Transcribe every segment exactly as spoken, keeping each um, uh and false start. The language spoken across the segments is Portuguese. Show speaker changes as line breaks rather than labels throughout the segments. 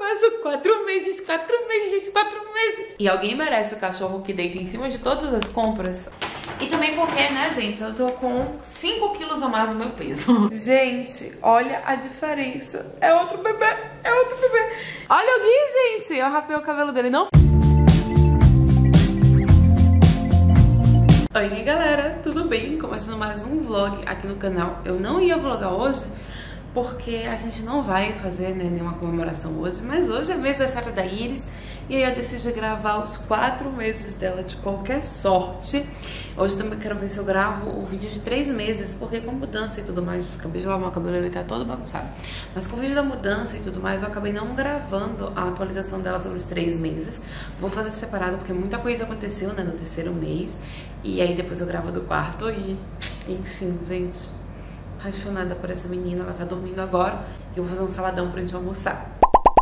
faço quatro meses, quatro meses, quatro meses. E alguém merece o cachorro que deita em cima de todas as compras. E também porque, né, gente, eu tô com cinco quilos a mais do meu peso. Gente, olha a diferença. É outro bebê, é outro bebê. Olha o Gui, gente. Eu rapei o cabelo dele, não? Oi, minha galera, tudo bem? Começando mais um vlog aqui no canal. Eu não ia vlogar hoje porque a gente não vai fazer, né, nenhuma comemoração hoje, mas hoje é aniversário da Iris e aí eu decidi gravar os quatro meses dela de qualquer sorte. Hoje também quero ver se eu gravo o vídeo de três meses, porque com mudança e tudo mais, acabei de lavar meu cabelo, ele tá todo bagunçado, mas com o vídeo da mudança e tudo mais, eu acabei não gravando a atualização dela sobre os três meses. Vou fazer separado porque muita coisa aconteceu, né, no terceiro mês, e aí depois eu gravo do quarto e, enfim, gente, apaixonada por essa menina, ela tá dormindo agora e eu vou fazer um saladão pra gente almoçar.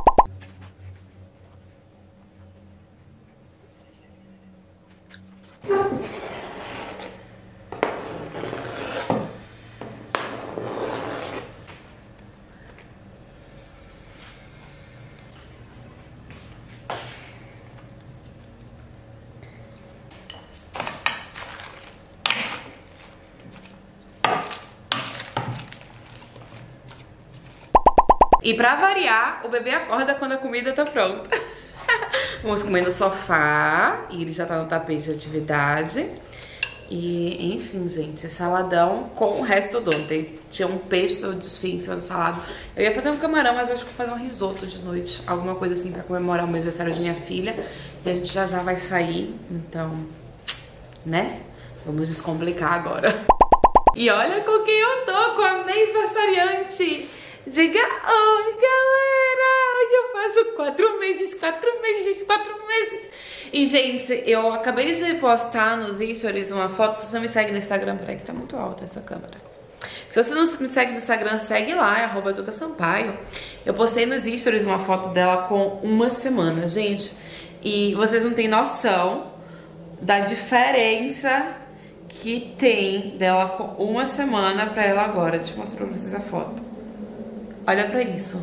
E pra variar, o bebê acorda quando a comida tá pronta. Vamos comer no sofá, e ele já tá no tapete de atividade. E, enfim, gente, saladão com o resto do ontem. Tinha um peixe, eu desfiei em cima da salada. Eu ia fazer um camarão, mas eu acho que vou fazer um risoto de noite. Alguma coisa assim pra comemorar o aniversário de minha filha. E a gente já já vai sair, então, né? Vamos descomplicar agora. E olha com quem eu tô, com a mês-versariante. Diga oi, galera! Hoje eu faço quatro meses, quatro meses, quatro meses. E, gente, eu acabei de postar nos stories uma foto. Se você me segue no Instagram, peraí que tá muito alta essa câmera. Se você não me segue no Instagram, segue lá, é arroba Tuca Sampaio. Eu postei nos stories uma foto dela com uma semana, gente. E vocês não têm noção da diferença que tem dela com uma semana pra ela agora. Deixa eu mostrar pra vocês a foto. Olha pra isso.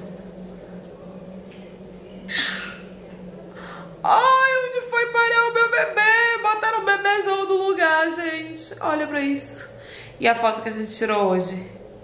Ai, onde foi parar o meu bebê? Botaram o bebezão do lugar, gente. Olha pra isso. E a foto que a gente tirou hoje.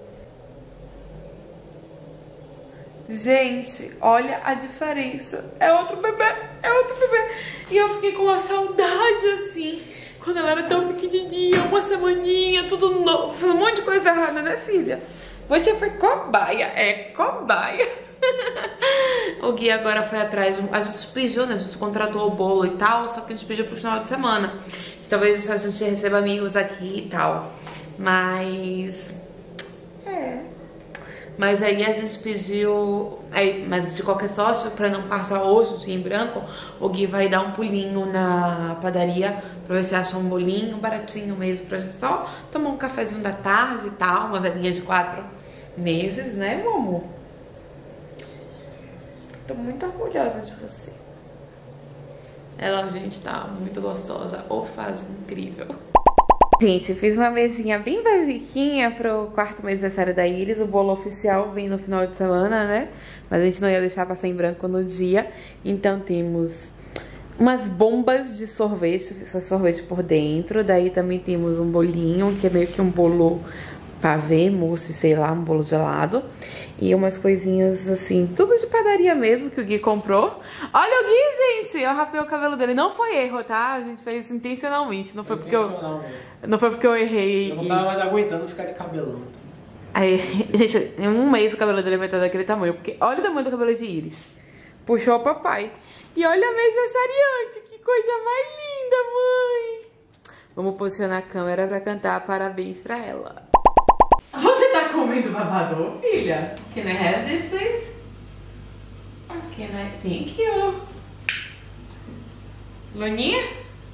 Gente, olha a diferença. É outro bebê, é outro bebê. E eu fiquei com uma saudade, assim, quando ela era tão pequenininha, uma semaninha, tudo novo. Foi um monte de coisa errada, né, filha? Você foi cobaia, é cobaia. O Gui agora foi atrás, de, a gente pediu, né, a gente contratou o bolo e tal, só que a gente pediu pro final de semana. Talvez a gente receba amigos aqui e tal, mas... É... Mas aí a gente pediu, aí, mas de qualquer sorte, pra não passar hoje o dia em branco, o Gui vai dar um pulinho na padaria pra ver se acha um bolinho baratinho mesmo, pra gente só tomar um cafezinho da tarde e tal, uma velhinha de quatro meses, né, meu amor? Tô muito orgulhosa de você. Ela, gente, tá muito gostosa, ou faz incrível. Gente, fiz uma mesinha bem basiquinha pro quarto mês aniversário da Iris. O bolo oficial vem no final de semana, né? Mas a gente não ia deixar passar em branco no dia. Então temos umas bombas de sorvete, sorvete por dentro. Daí também temos um bolinho, que é meio que um bolo pavê, mousse, sei lá, um bolo gelado. E umas coisinhas assim, tudo de padaria mesmo, que o Gui comprou. Olha o Gui, gente! Eu rapei o cabelo dele. Não foi erro, tá? A gente fez isso intencionalmente. Não foi, porque eu, não foi porque eu errei.
Eu não tava mais aguentando ficar de cabelão.
Aí, gente, em um mês o cabelo dele vai estar daquele tamanho. Porque olha o tamanho do cabelo de Iris. Puxou o papai. E olha a mês-versariante. Que coisa mais linda, mãe! Vamos posicionar a câmera pra cantar parabéns pra ela. Você tá comendo babador, filha? Can I have this, please? Can I? Thank you. Luninha?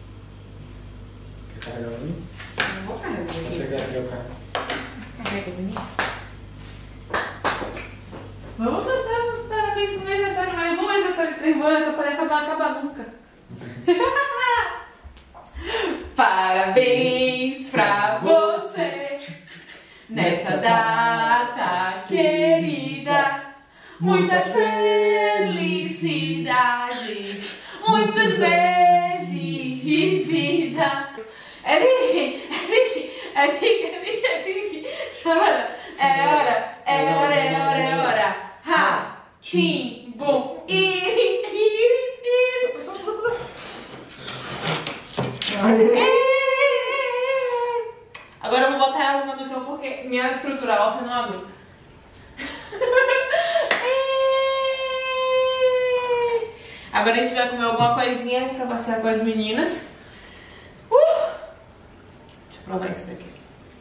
Quer carregar o Luninha?
Não vou carregar o
Vou
Luninha.
chegar aqui, eu carrego.
Carrega, Luninha. Vamos cantar parabéns pro aniversário, mais um aniversário de sua irmã, essa palestra não acaba nunca. Parabéns pra você nessa data querida, muitas felicidades. saudades, muitas vezes de vida. É Vicky, é Vicky, é Vicky, é Vicky, é Vicky. Chora, é hora, é hora, é hora, é hora. Ha, tim, bum, iris, iris, iris. Agora eu vou botar ela no chão porque minha estrutura óssea não aguenta. Agora a gente vai comer alguma coisinha pra passear com as meninas. Uh! Deixa eu provar esse daqui.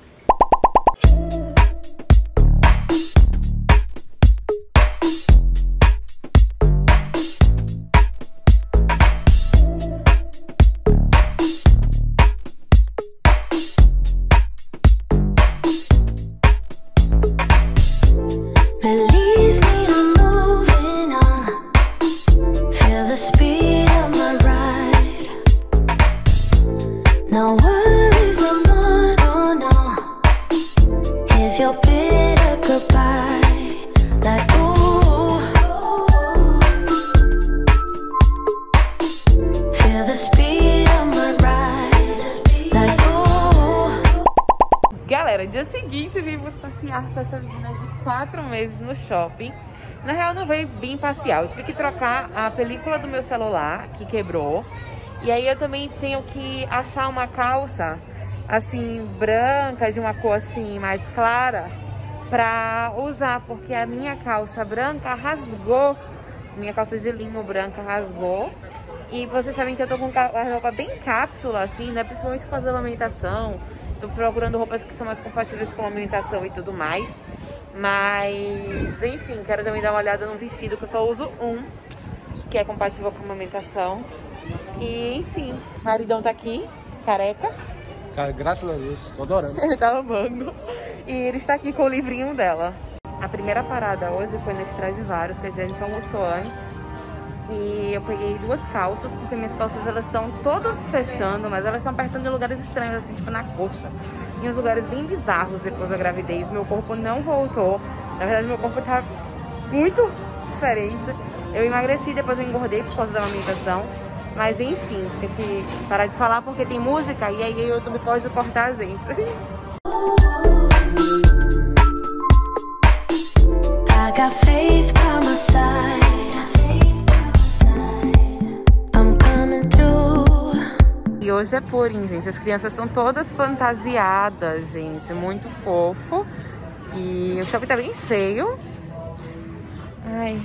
Galera, dia seguinte vimos passear com essa menina de quatro meses no shopping. Na real não veio bem passear, eu tive que trocar a película do meu celular, que quebrou. E aí eu também tenho que achar uma calça, assim, branca, de uma cor assim, mais clara, pra usar, porque a minha calça branca rasgou. Minha calça de linho branca rasgou. E vocês sabem que eu tô com a roupa bem cápsula, assim, né? Principalmente por causa da amamentação. Tô procurando roupas que são mais compatíveis com a amamentação e tudo mais. Mas, enfim, quero também dar uma olhada no vestido, que eu só uso um, que é compatível com a amamentação. E, enfim, o maridão tá aqui, careca.
Cara, graças a Deus, tô adorando.
Ele tá amando. E ele está aqui com o livrinho dela. A primeira parada hoje foi na Stradivarius, quer dizer, a gente almoçou antes. E eu peguei duas calças, porque minhas calças elas estão todas fechando, mas elas estão apertando em lugares estranhos, assim, tipo na coxa. Em uns lugares bem bizarros depois da gravidez. Meu corpo não voltou. Na verdade, meu corpo tá muito diferente. Eu emagreci, depois eu engordei por causa da amamentação. Mas enfim, tem que parar de falar porque tem música e aí o YouTube pode cortar a gente. I got faith by my side. E hoje é Purim, gente. As crianças estão todas fantasiadas, gente. Muito fofo. E o shopping tá bem cheio. Ai.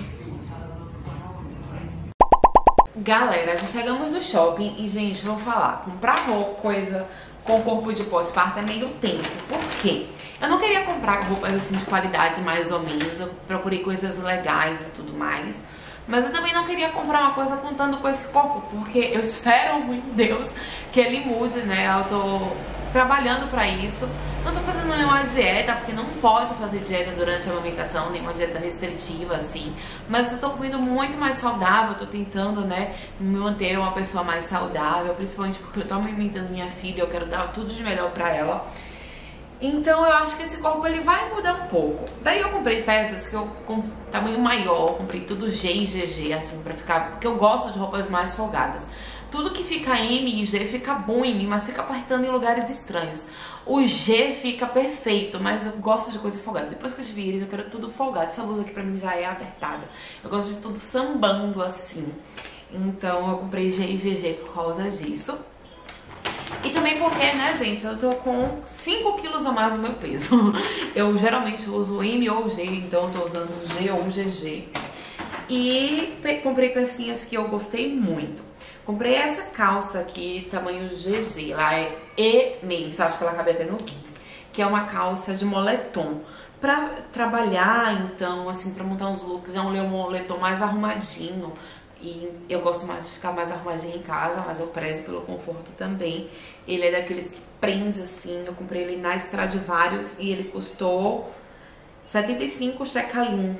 Galera, já chegamos no shopping e, gente, vou falar. Comprar roupa, coisa com corpo de pós-parto é meio tenso. Por quê? Eu não queria comprar roupas assim de qualidade mais ou menos. Eu procurei coisas legais e tudo mais. Mas eu também não queria comprar uma coisa contando com esse corpo, porque eu espero muito em Deus que ele mude, né? Eu tô trabalhando pra isso. Não tô fazendo nenhuma dieta, porque não pode fazer dieta durante a amamentação, nenhuma dieta restritiva, assim. Mas eu tô comendo muito mais saudável, tô tentando, né, me manter uma pessoa mais saudável, principalmente porque eu tô amamentando minha filha, eu quero dar tudo de melhor pra ela. Então eu acho que esse corpo ele vai mudar um pouco. Daí eu comprei peças que eu com tamanho maior, comprei tudo G e G G, assim, pra ficar... Porque eu gosto de roupas mais folgadas. Tudo que fica M e G fica bom em mim, mas fica apertando em lugares estranhos. O G fica perfeito, mas eu gosto de coisa folgada. Depois que eu tive eles, eu quero tudo folgado. Essa blusa aqui pra mim já é apertada. Eu gosto de tudo sambando assim. Então eu comprei G e G G por causa disso. E também porque, né, gente, eu tô com cinco quilos a mais do meu peso. Eu geralmente uso M ou G, então eu tô usando G ou G G. E comprei pecinhas que eu gostei muito. Comprei essa calça aqui, tamanho G G, lá é imensa, acho que ela cabe até no Gui. Que é uma calça de moletom. Pra trabalhar, então, assim, pra montar uns looks, é um moletom mais arrumadinho. E eu gosto mais de ficar mais arrumadinha em casa, mas eu prezo pelo conforto também. Ele é daqueles que prende assim, eu comprei ele na Stradivarius e ele custou setenta e cinco shekalim.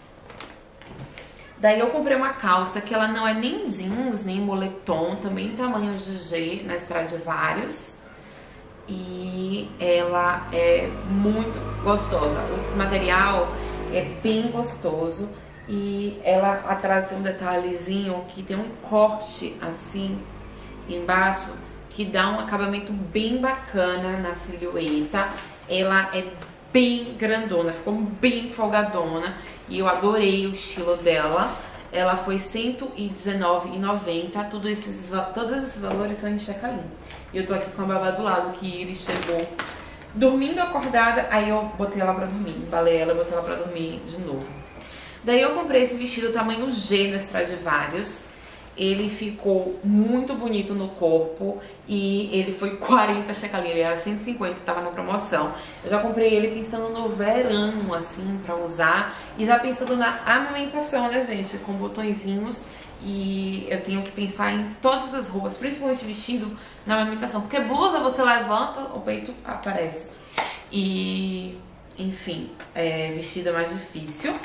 Daí eu comprei uma calça que ela não é nem jeans, nem moletom, também tamanho G G na Stradivarius. E ela é muito gostosa, o material é bem gostoso. E ela atrás tem um detalhezinho que tem um corte assim embaixo que dá um acabamento bem bacana na silhueta. Ela é bem grandona, ficou bem folgadona e eu adorei o estilo dela. Ela foi cento e dezenove reais e noventa centavos, todos esses, todos esses valores são em Shecalim. E eu tô aqui com a Babá do lado, que Iris chegou dormindo acordada, aí eu botei ela pra dormir, embalei ela e botei ela pra dormir de novo. Daí eu comprei esse vestido tamanho G no Stradivarius. Ele ficou muito bonito no corpo e ele foi quarenta Shecalim, ele era cento e cinquenta, tava na promoção. Eu já comprei ele pensando no verão, assim, pra usar e já pensando na amamentação, né, gente, com botõezinhos. E eu tenho que pensar em todas as roupas, principalmente vestido, na amamentação, porque blusa você levanta, o peito aparece. E, enfim, é, vestido é mais difícil.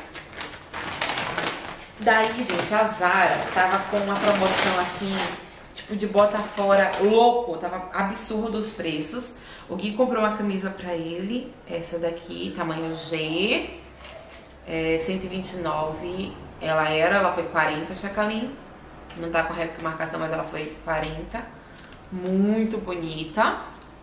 Daí, gente, a Zara tava com uma promoção assim, tipo de bota fora louco, tava absurdo os preços. O Gui comprou uma camisa pra ele, essa daqui, tamanho G, é, cento e vinte e nove, ela era, ela foi quarenta Shecalim, não tá correta a marcação, mas ela foi quarenta, muito bonita.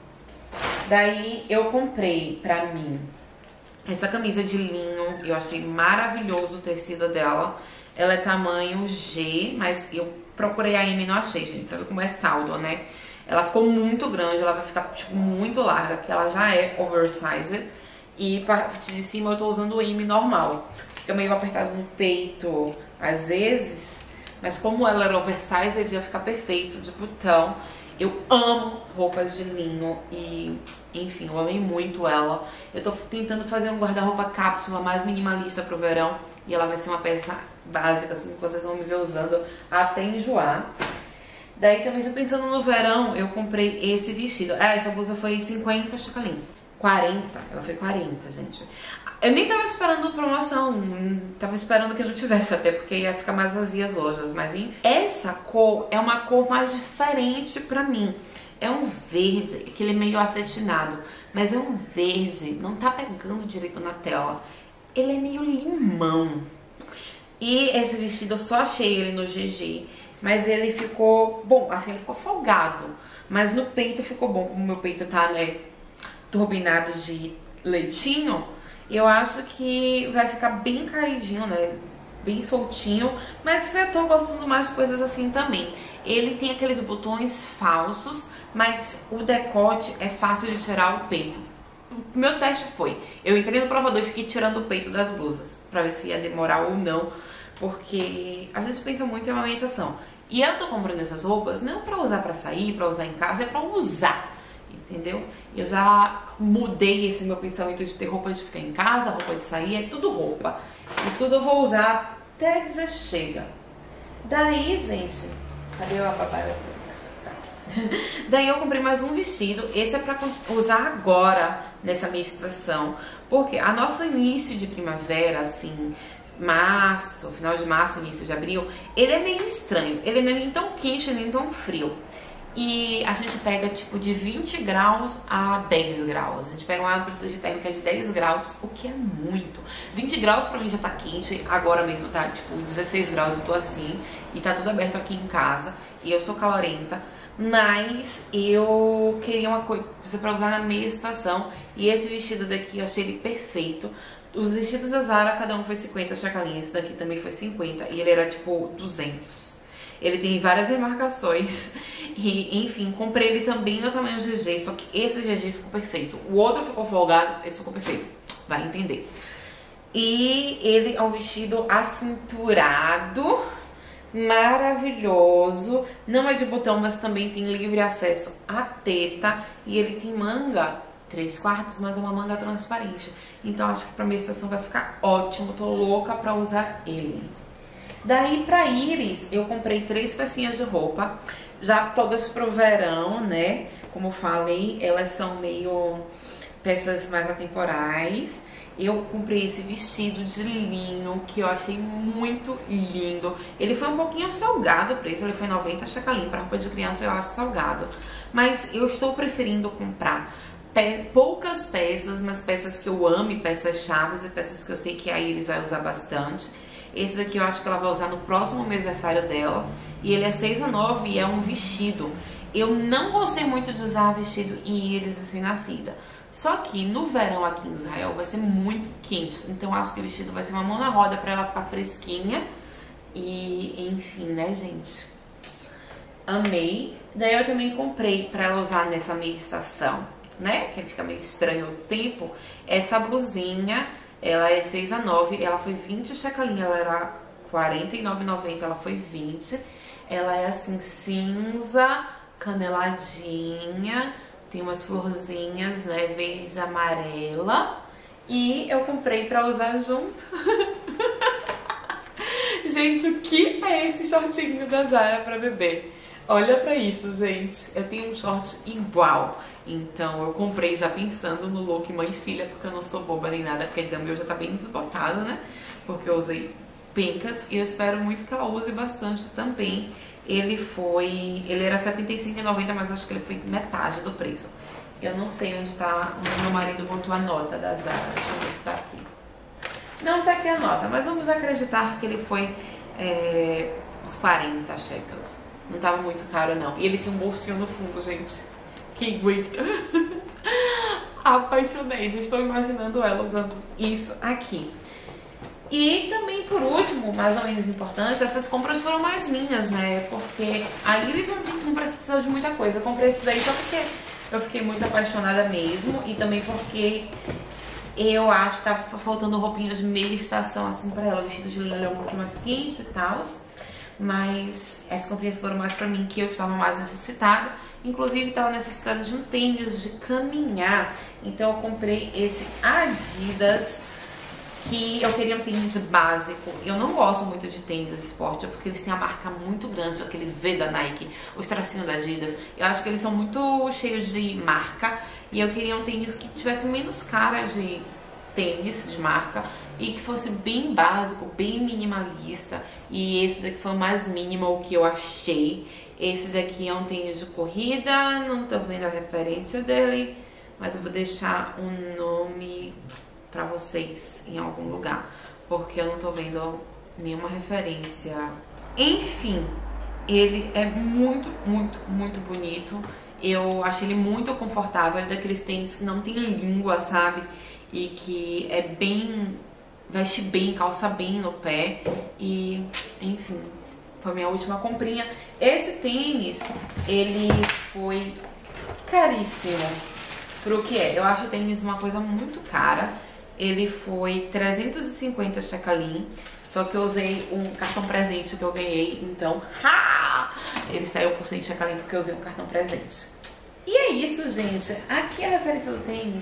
Daí eu comprei pra mim essa camisa de linho, eu achei maravilhoso o tecido dela. Ela é tamanho G, mas eu procurei a M e não achei, gente. Sabe como é saldo, né? Ela ficou muito grande, ela vai ficar, tipo, muito larga, que ela já é oversized. E a partir de cima eu tô usando o M normal. Fica meio apertado no peito, às vezes. Mas como ela era oversized, ia ficar perfeito, de botão. Eu amo roupas de linho e, enfim, eu amei muito ela. Eu tô tentando fazer um guarda-roupa cápsula mais minimalista pro verão. E ela vai ser uma peça básica, assim, que vocês vão me ver usando até enjoar. Daí também, já pensando no verão, eu comprei esse vestido. Ah, essa blusa foi cinquenta Shecalim. quarenta, ela foi quarenta, gente. Eu nem tava esperando promoção, tava esperando que não tivesse, até porque ia ficar mais vazia as lojas, mas enfim. Essa cor é uma cor mais diferente pra mim. É um verde, que ele é meio acetinado, mas é um verde, não tá pegando direito na tela. Ele é meio limão. E esse vestido eu só achei ele no G G, mas ele ficou bom, assim, ele ficou folgado, mas no peito ficou bom, como meu peito tá, né, turbinado de leitinho. Eu acho que vai ficar bem caidinho, né, bem soltinho, mas eu tô gostando mais de coisas assim também. Ele tem aqueles botões falsos, mas o decote é fácil de tirar o peito. O meu teste foi, eu entrei no provador e fiquei tirando o peito das blusas, pra ver se ia demorar ou não, porque a gente pensa muito em amamentação. E eu tô comprando essas roupas não pra usar pra sair, pra usar em casa, é pra usar, entendeu? Eu já mudei esse meu pensamento de ter roupa de ficar em casa, roupa de sair, é tudo roupa. E tudo eu vou usar até dizer chega. Daí, gente, cadê a papai? Daí eu comprei mais um vestido. Esse é pra usar agora, nessa minha estação, porque a nosso início de primavera, assim, março, final de março, início de abril, ele é meio estranho. Ele não é nem tão quente, nem tão frio. E a gente pega tipo de vinte graus a dez graus. A gente pega uma amplitude térmica de dez graus, o que é muito. vinte graus pra mim já tá quente, agora mesmo tá tipo dezesseis graus, eu tô assim. E tá tudo aberto aqui em casa, e eu sou calorenta. Mas eu queria uma coisa pra usar na meia estação. E esse vestido daqui, eu achei ele perfeito. Os vestidos da Zara, cada um foi cinquenta Shecalim. Esse daqui também foi cinquenta. E ele era tipo duzentos. Ele tem várias remarcações. E, enfim, comprei ele também no tamanho G G. Só que esse G G ficou perfeito. O outro ficou folgado, esse ficou perfeito. Vai entender. E ele é um vestido acinturado, maravilhoso. Não é de botão, mas também tem livre acesso à teta. E ele tem manga três quartos, mas é uma manga transparente. Então acho que pra minha estação vai ficar ótimo. Tô louca pra usar ele. Daí pra Iris, eu comprei três pecinhas de roupa, já todas pro verão, né? Como falei, elas são meio peças mais atemporais. Eu comprei esse vestido de linho, que eu achei muito lindo. Ele foi um pouquinho salgado o preço, ele foi noventa Shecalim. Pra roupa de criança eu acho salgado. Mas eu estou preferindo comprar pe poucas peças, mas peças que eu amo, peças chaves e peças que eu sei que a Iris vai usar bastante. Esse daqui eu acho que ela vai usar no próximo aniversário dela. E ele é seis a nove e é um vestido. Eu não gostei muito de usar vestido em íris recém-nascida. Só que no verão aqui em Israel vai ser muito quente. Então eu acho que o vestido vai ser uma mão na roda pra ela ficar fresquinha. E enfim, né, gente? Amei. Daí eu também comprei pra ela usar nessa meia estação, né? Que fica meio estranho o tempo. Essa blusinha, ela é seis a nove. Ela foi vinte shekelinha. Ela era quarenta e nove reais e noventa centavos. Ela foi vinte. Ela é assim cinza, caneladinha, tem umas florzinhas, né, verde, amarela. E eu comprei pra usar junto. Gente, o que é esse shortinho da Zara pra bebê? Olha pra isso, gente. Eu tenho um short igual. Então eu comprei já pensando no look mãe e filha, porque eu não sou boba nem nada. Quer dizer, o meu já tá bem desbotado, né? Porque eu usei pencas e eu espero muito que ela use bastante também. Ele foi... Ele era setenta e cinco reais e noventa centavos, mas acho que ele foi metade do preço. Eu não sei onde tá... Onde meu marido botou a nota da Zara. Deixa eu ver se tá aqui. Não tá aqui a nota, mas vamos acreditar que ele foi é, uns quarenta shekels. Não tava muito caro, não. E ele tem um bolsinho no fundo, gente. Que grita. Apaixonei. Já estou imaginando ela usando isso aqui. E também, por último, mais ou menos importante, essas compras foram mais minhas, né? Porque a Iris não, não precisa de muita coisa. Eu comprei isso daí só porque eu fiquei muito apaixonada mesmo. E também porque eu acho que tá faltando roupinhas de meia estação, assim, pra ela. O vestido de linho é um pouquinho mais quente e tal. Mas essas comprinhas foram mais pra mim, que eu estava mais necessitada. Inclusive, estava necessitada de um tênis de caminhar. Então, eu comprei esse Adidas, que eu queria um tênis básico. Eu não gosto muito de tênis de esporte, porque eles têm a marca muito grande, aquele V da Nike, os tracinhos da Adidas. Eu acho que eles são muito cheios de marca. E eu queria um tênis que tivesse menos cara de tênis de marca e que fosse bem básico, bem minimalista. E esse daqui foi o mais minimal que eu achei. Esse daqui é um tênis de corrida, não tô vendo a referência dele, mas eu vou deixar um nome pra vocês em algum lugar, porque eu não tô vendo nenhuma referência. Enfim, ele é muito, muito, muito bonito. Eu achei ele muito confortável, ele é daqueles tênis que não tem língua, sabe? E que é bem... veste bem, calça bem no pé. E, enfim, foi minha última comprinha. Esse tênis, ele foi caríssimo pro que é. Eu acho o tênis uma coisa muito cara. Ele foi trezentos e cinquenta shekelim. Só que eu usei um cartão presente que eu ganhei. Então, ha! Ele saiu por cem shekelim porque eu usei um cartão presente. E é isso, gente. Aqui é a referência do tênis.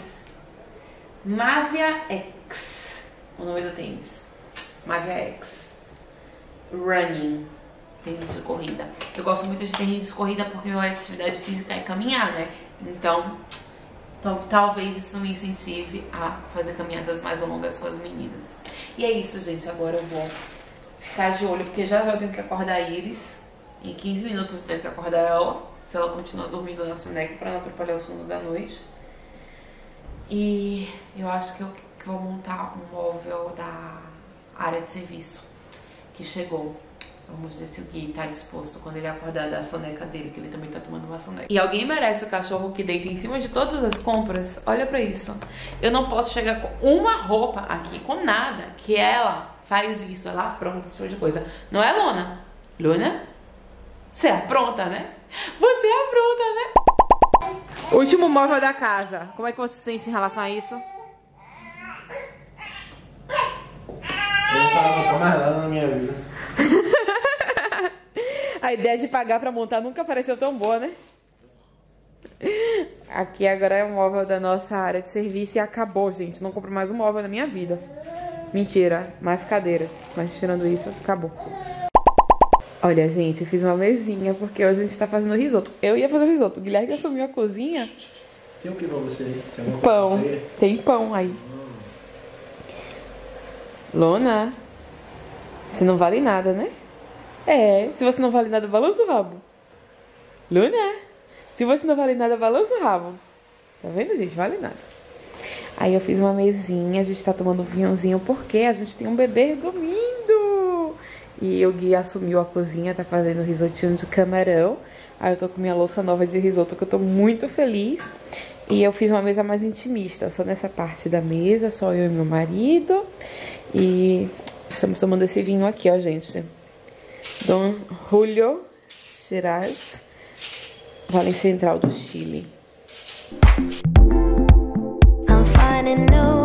Mavia X. O nome do tênis. Mavia X. Running. Tênis de corrida. Eu gosto muito de tênis de corrida porque minha atividade física é caminhar, né? Então... Então, talvez isso me incentive a fazer caminhadas mais longas com as meninas. E é isso, gente. Agora eu vou ficar de olho, porque já já eu tenho que acordar a Iris. Em quinze minutos eu tenho que acordar ela, se ela continuar dormindo na soneca, pra não atrapalhar o sono da noite. E eu acho que eu vou montar um móvel da área de serviço que chegou. Vamos ver se o Gui tá disposto quando ele acordar da soneca dele, que ele também tá tomando uma soneca. E alguém merece o cachorro que deita em cima de todas as compras? Olha pra isso. Eu não posso chegar com uma roupa aqui, com nada, que ela faz isso, ela apronta esse tipo de coisa. Não é, Luna? Luna? Você apronta, né? Você apronta, né? Último móvel da casa. Como é que você se sente em relação a isso?
Eu não tava mais nada na minha vida.
A ideia de pagar pra montar nunca pareceu tão boa, né? Aqui agora é o móvel da nossa área de serviço e acabou, gente. Não compro mais um móvel na minha vida. Mentira, mais cadeiras. Mas tirando isso, acabou. Olha, gente, fiz uma mesinha porque hoje a gente tá fazendo risoto. Eu ia fazer risoto. O Guilherme assumiu a cozinha.
Tem o que pra você aí? Tem alguma
Pão.
coisa pra você?
Tem pão aí. Lona, você não vale nada, né? É, se você não vale nada, balança o rabo. Luna, se você não vale nada, balança o rabo. Tá vendo, gente? Vale nada. Aí eu fiz uma mesinha, a gente tá tomando vinhozinho porque a gente tem um bebê dormindo. E o Gui assumiu a cozinha, tá fazendo risotinho de camarão. Aí eu tô com minha louça nova de risoto, que eu tô muito feliz. E eu fiz uma mesa mais intimista, só nessa parte da mesa, só eu e meu marido. E estamos tomando esse vinho aqui, ó, gente. Don Julio Shiraz, Vale Central do Chile. I'm finding new